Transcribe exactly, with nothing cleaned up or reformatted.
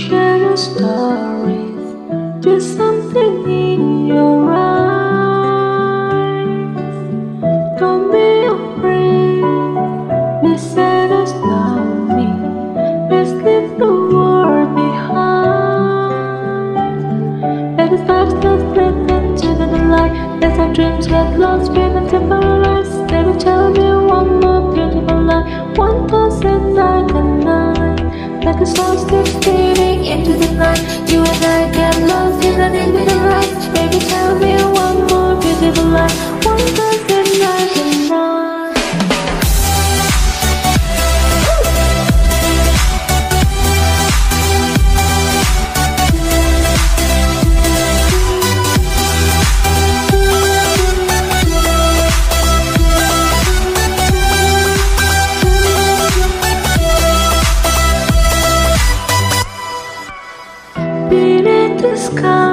share a story, just something in your eyes. Don't be afraid, misunderstand me. Let's leave the world behind. Let us start to slip into the light. Let our dreams get lost, been a temporary. Let me tell me one more beautiful lie. One thousand night and night, like a star still fading into the night. You and I get lost in the name of the light. Baby, tell me one more beautiful lie. One thousand night and night. Beneath the sky,